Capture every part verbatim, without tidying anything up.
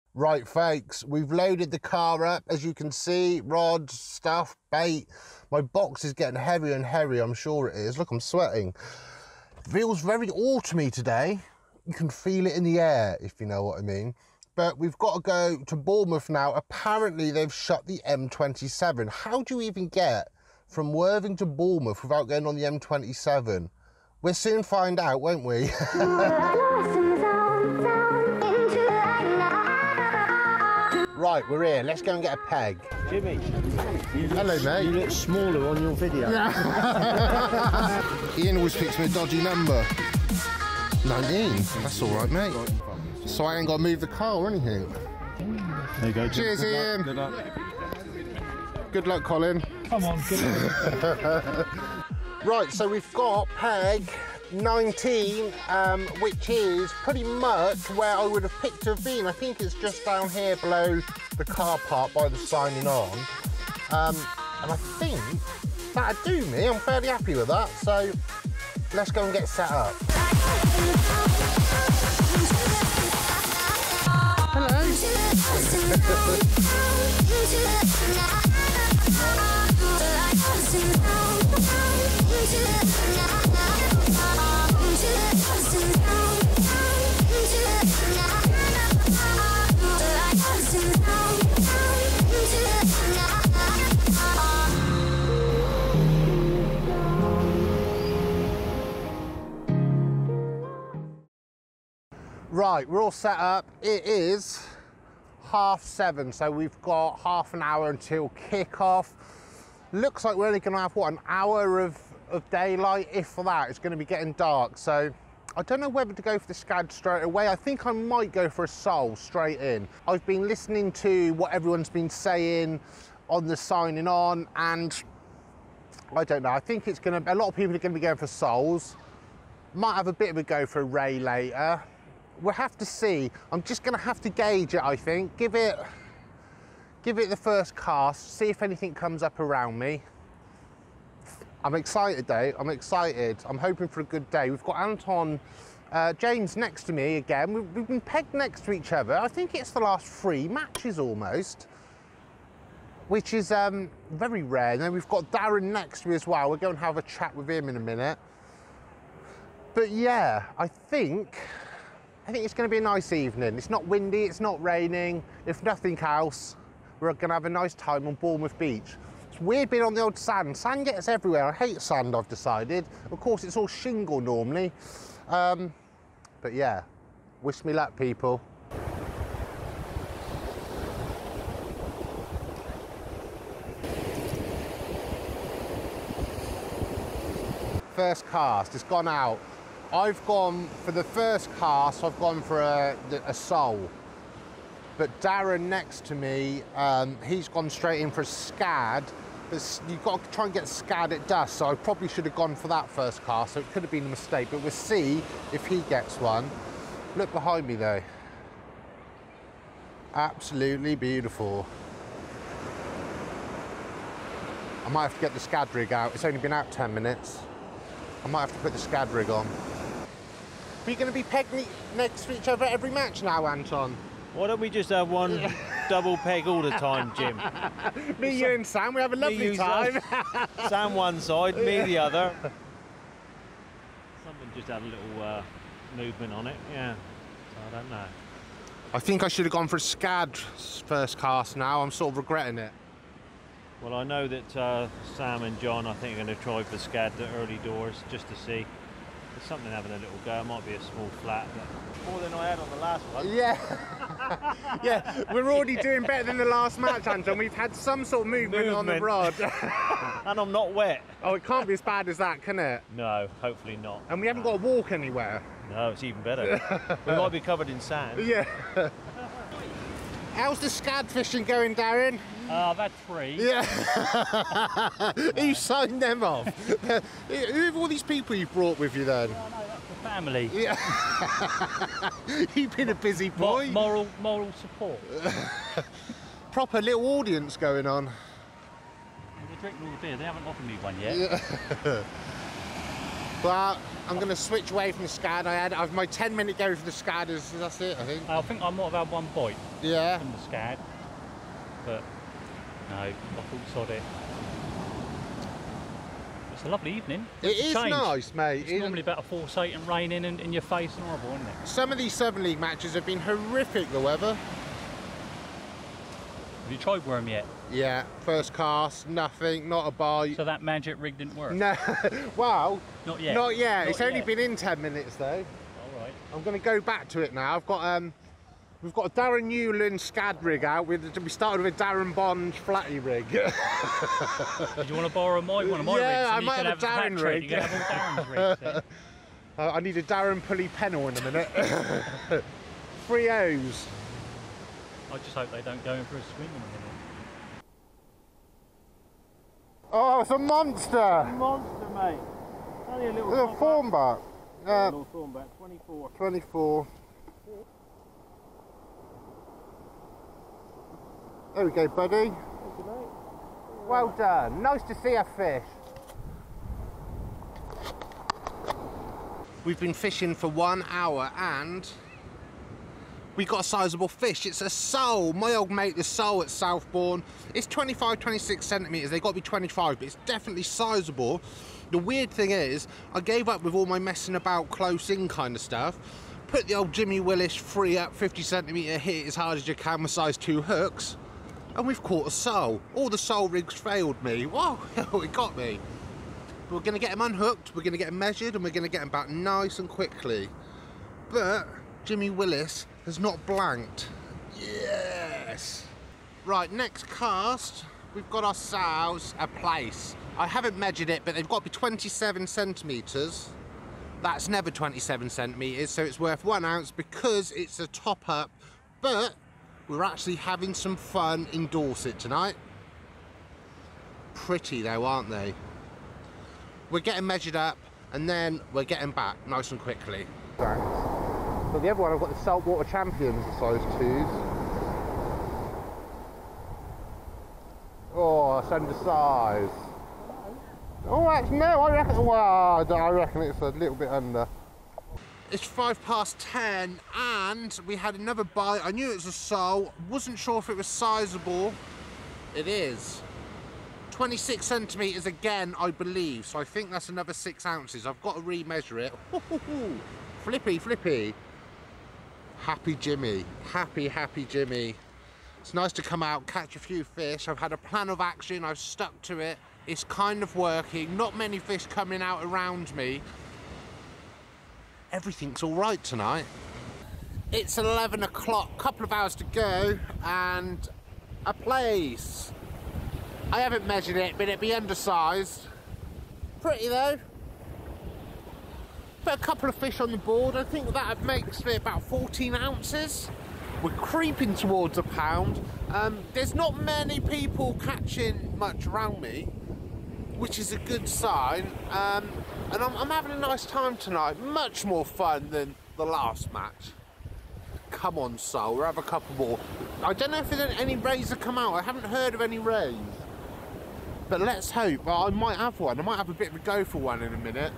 Right, folks, we've loaded the car up, as you can see, rods, stuff, bait. My box is getting heavier and heavier, I'm sure it is. Look, I'm sweating. Feels very autumny today. You can feel it in the air, if you know what I mean. But we've got to go to Bournemouth now. Apparently, they've shut the M twenty-seven. How do you even get from Worthing to Bournemouth without going on the M twenty-seven? We'll soon find out, won't we? Right, we're here. Let's go and get a peg. Jimmy. Hello, mate. You look smaller on your video. Yeah. Ian always picks me a dodgy number. nineteen. That's all right, mate. So I ain't got to move the car or anything. There you go. Cheers, good Ian. Luck, good luck. Good luck, Colin. Come on, good luck. Right, so we've got peg nineteen, um, which is pretty much where I would have picked to have been. I think it's just down here below the car park by the signing on. Um, and I think that'd do me. I'm fairly happy with that. So let's go and get set up. Hello. Right, we're all set up. It is half seven, so we've got half an hour until kick-off. Looks like we're only going to have, what, an hour of, of daylight, if for that. It's going to be getting dark, so I don't know whether to go for the Scad straight away. I think I might go for a Soul straight in. I've been listening to what everyone's been saying on the signing on, and I don't know. I think it's going to, a lot of people are going to be going for Souls. Might have a bit of a go for a Ray later. We'll have to see. I'm just going to have to gauge it, I think. Give it, give it the first cast, see if anything comes up around me. I'm excited, though. I'm excited. I'm hoping for a good day. We've got Anton, uh, James next to me again. We've, we've been pegged next to each other. I think it's the last three matches almost, which is um, very rare. And then we've got Darren next to me as well. We're going to have a chat with him in a minute. But yeah, I think... I think it's going to be a nice evening. It's not windy, it's not raining. If nothing else, we're going to have a nice time on Bournemouth Beach. It's weird being on the old sand. Sand gets everywhere. I hate sand, I've decided. Of course, it's all shingle normally. Um, but yeah, wish me luck, people. First cast, it's gone out. I've gone, for the first cast, I've gone for a, a Soul. But Darren next to me, um, he's gone straight in for a Scad. But you've got to try and get Scad at dusk, so I probably should have gone for that first cast, so it could have been a mistake, but we'll see if he gets one. Look behind me though. Absolutely beautiful. I might have to get the Scad rig out. It's only been out ten minutes. I might have to put the Scad rig on. Are you going to be pegged next to each other every match now, Anton? Why don't we just have one double peg all the time, Jim? Me, you and Sam, we have a lovely time. Sam one side, me the other. Something just had a little uh, movement on it, yeah. So I don't know. I think I should have gone for a Scad first cast now. I'm sort of regretting it. Well, I know that uh, Sam and John, I think, are going to try for Scad the early doors just to see. There's something having a little go. It might be a small flat, but more than I had on the last one. Yeah. Yeah, we're already doing better than the last match, Anton. We've had some sort of movement, movement. on the rod. And I'm not wet. Oh, it can't be as bad as that, can it? No, hopefully not. And we haven't got to walk anywhere. No, it's even better. We might be covered in sand. Yeah. How's the Scad fishing going, Darren? Uh, I've had three. Yeah. Who signed them off? Who have all these people you've brought with you then? Oh, no, that's the family. Yeah. You've been a busy boy. Mo moral, moral support. Proper little audience going on. They're drinking all the beer. They haven't offered me one yet. Yeah. But I'm going to switch away from the Scad. I had I've, my ten minute go for the Scad is that's it, I think. I think I might have had one bite. Yeah. from the scad. But no, I thought sod it. It's a lovely evening. It It's a is change. nice, mate. It's It- normally about a force eight and raining in, in your face and horrible, isn't it? Some of these Southern League matches have been horrific, the weather. Have you tried worm yet? Yeah, first cast, nothing, not a bite. So that magic rig didn't work? No, well, Not yet? not yet. Not It's only yet. been in ten minutes though. All right. I'm going to go back to it now. I've got um, we've got a Darren Newland SCAD rig out. With we started with a Darren Bond flatty rig. Did you want to borrow my one of my Yeah, rigs? I And might you can have a have Darren flat trade. rig. You can have all Darren's rigs then. uh, I need a Darren pulley pennel in a minute. Three O's. I just hope they don't go in for a swing in a minute. Oh, it's a monster. Monster, mate. Only a little. It's a thornback. Uh, Little thornback, twenty-four. twenty-four. There we go, buddy. Well done. Nice to see a fish. We've been fishing for one hour and we got a sizable fish. It's a sole. My old mate, the sole at Southbourne. It's twenty-five, twenty-six centimetres. They got to be twenty-five, but it's definitely sizable. The weird thing is, I gave up with all my messing about close in kind of stuff. Put the old Jimmy Willis free up fifty centimetre hit as hard as you can with size two hooks. And we've caught a sole. All the sole rigs failed me. Whoa, it got me. But we're going to get them unhooked, we're going to get them measured, and we're going to get them back nice and quickly. But Jimmy Willis has not blanked. Yes! Right, next cast, we've got ourselves a place. I haven't measured it, but they've got to be twenty-seven centimetres. That's never twenty-seven centimetres, so it's worth one ounce because it's a top up. But we're actually having some fun in Dorset tonight. Pretty though, aren't they? We're getting measured up and then we're getting back nice and quickly. Thanks. So the other one, I've got the Saltwater Champions, the size twos. Oh, it's undersized. Oh, actually, no, I reckon, well, I reckon it's a little bit under. It's five past ten and we had another bite. I knew it was a sole, wasn't sure if it was sizable. It is. twenty-six centimetres again, I believe, so I think that's another six ounces. I've got to re-measure it. Flippy, flippy. Happy Jimmy, happy, happy Jimmy. It's nice to come out, catch a few fish. I've had a plan of action, I've stuck to it. It's kind of working. Not many fish coming out around me. Everything's all right tonight. It's eleven o'clock, couple of hours to go, and a place. I haven't measured it, but it'd be undersized. Pretty though. Put a couple of fish on the board. I think that makes it about fourteen ounces. We're creeping towards a pound. Um, there's not many people catching much around me, which is a good sign. Um, and I'm, I'm having a nice time tonight. Much more fun than the last match. Come on, Sol, we'll have a couple more. I don't know if there's any rays that come out. I haven't heard of any rays. But let's hope. Well, I might have one. I might have a bit of a go for one in a minute.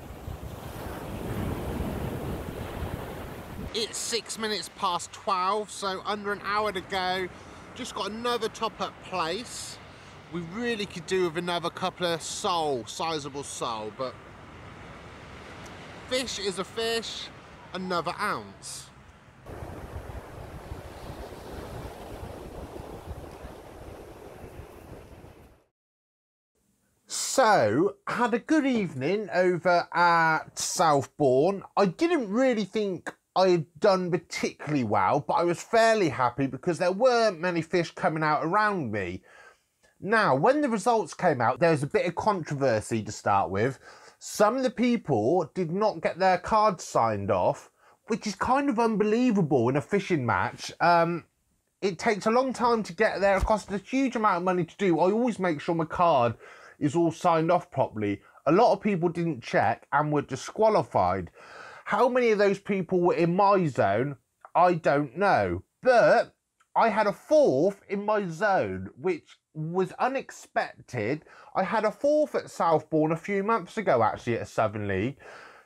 It's six minutes past twelve, so under an hour to go. Just got another top-up place. We really could do with another couple of sole, sizable sole, but fish is a fish, another ounce. So, had a good evening over at Southbourne. I didn't really think I had done particularly well, but I was fairly happy because there weren't many fish coming out around me. Now, when the results came out, there was a bit of controversy to start with. Some of the people did not get their cards signed off, which is kind of unbelievable in a fishing match. Um, it takes a long time to get there. It costs a huge amount of money to do. I always make sure my card is all signed off properly. A lot of people didn't check and were disqualified. How many of those people were in my zone, I don't know. But I had a fourth in my zone, which was unexpected. I had a fourth at Southbourne a few months ago, actually, at a Southern League.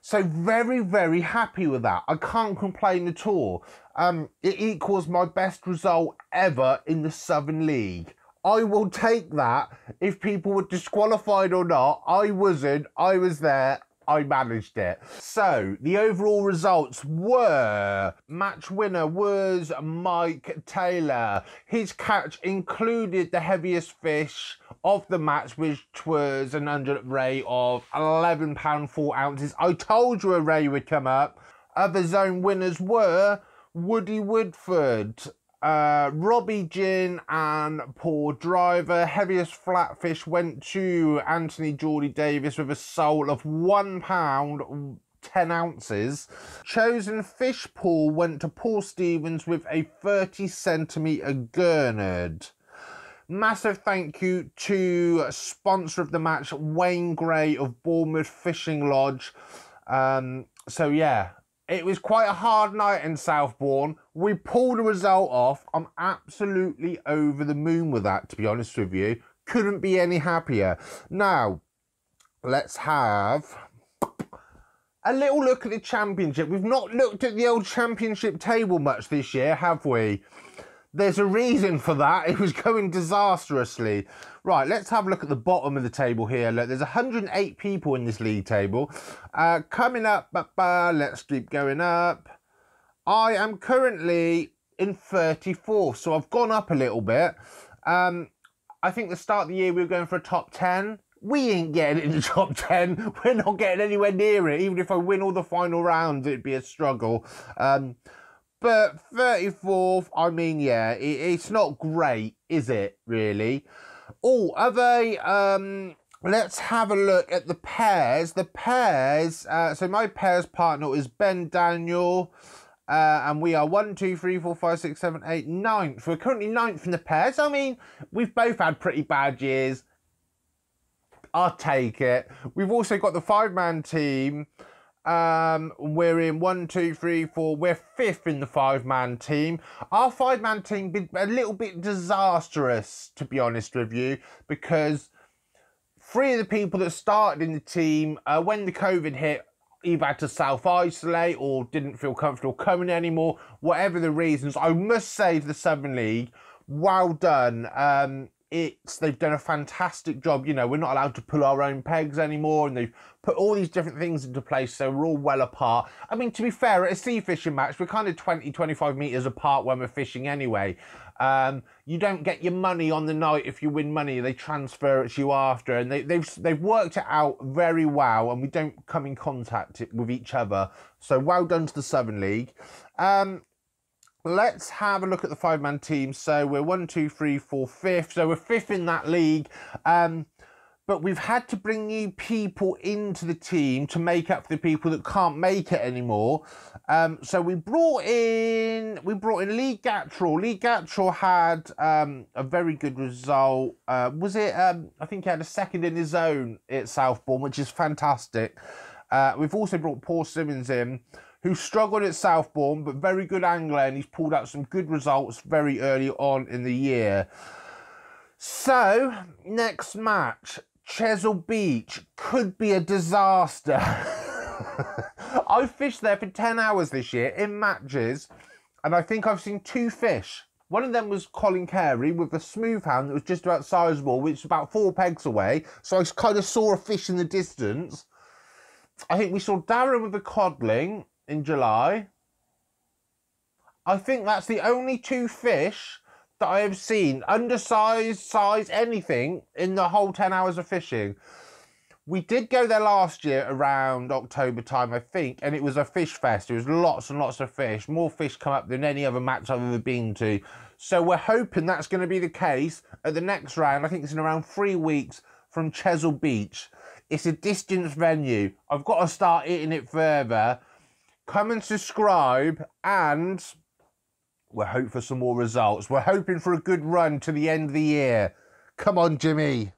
So very, very happy with that. I can't complain at all. Um, it equals my best result ever in the Southern League. I will take that. If people were disqualified or not, I wasn't. I was there. I managed it. So the overall results were, match winner was Mike Taylor. His catch included the heaviest fish of the match, which was an undulate ray of eleven pounds four ounces. I told you a ray would come up. Other zone winners were Woody Woodford, Uh, Robbie Gin and Paul Driver. Heaviest flatfish went to Anthony Geordie Davis with a sole of one pound ten ounces. Chosen fish pool went to Paul Stevens with a thirty centimetre gurnard. Massive thank you to sponsor of the match, Wayne Gray of Bournemouth Fishing Lodge. Um, so yeah, it was quite a hard night in Southbourne. We pulled a result off. I'm absolutely over the moon with that, to be honest with you. Couldn't be any happier. Now, let's have a little look at the championship. We've not looked at the old championship table much this year, have we? There's a reason for that. It was going disastrously. Right, let's have a look at the bottom of the table here. Look, there's one hundred eight people in this league table. Uh, coming up, uh, let's keep going up. I am currently in thirty-fourth, so I've gone up a little bit. Um, I think the start of the year we were going for a top ten. We ain't getting in the top ten. We're not getting anywhere near it. Even if I win all the final rounds, it'd be a struggle. Um, But thirty-fourth, I mean, yeah, it, it's not great, is it, really? Oh, are they, um, let's have a look at the pairs. The pairs, uh, so my pairs partner is Ben Daniel, uh, and we are one, two, three, four, five, six, seven, eight, ninth. We're currently ninth in the pairs. I mean, we've both had pretty bad years. I'll take it. We've also got the five-man team. Um, we're in one, two, three, four. We're fifth in the five-man team. Our five-man team been a little bit disastrous, to be honest with you, because three of the people that started in the team, uh, when the COVID hit, either had to self-isolate or didn't feel comfortable coming anymore. Whatever the reasons, I must say to the Southern League, well done. Um, It's, they've done a fantastic job. You know, we're not allowed to pull our own pegs anymore, and they've put all these different things into place, so we're all well apart. I mean, to be fair, at a sea fishing match, we're kind of twenty, twenty-five metres apart when we're fishing anyway. Um, you don't get your money on the night if you win money. They transfer it to you after, and they, they've, they've worked it out very well, and we don't come in contact with each other. So well done to the Southern League. Um, Let's have a look at the five-man team. So we're one, two, three, four, fifth. So we're fifth in that league. Um, but we've had to bring new people into the team to make up for the people that can't make it anymore. Um, so we brought in, we brought in Lee Gattrell. Lee Gattrell had um, a very good result. Uh, was it? Um, I think he had a second in his own at Southbourne, which is fantastic. Uh, we've also brought Paul Simmons in, who struggled at Southbourne, but very good angler, and he's pulled out some good results very early on in the year. So, next match, Chesil Beach, could be a disaster. I fished there for ten hours this year in matches, and I think I've seen two fish. One of them was Colin Carey with a smooth hound that was just about sizable, which is about four pegs away, so I kind of saw a fish in the distance. I think we saw Darren with a codling in July. I think that's the only two fish that I have seen, undersized, size, anything, in the whole ten hours of fishing. We did go there last year around October time, I think, and it was a fish fest. There was lots and lots of fish, more fish come up than any other match I've ever been to. So we're hoping that's going to be the case at the next round. I think it's in around three weeks from Chesil Beach. It's a distance venue. I've got to start eating it further. Come and subscribe, and we're hoping for some more results. We're hoping for a good run to the end of the year. Come on, Jimmy.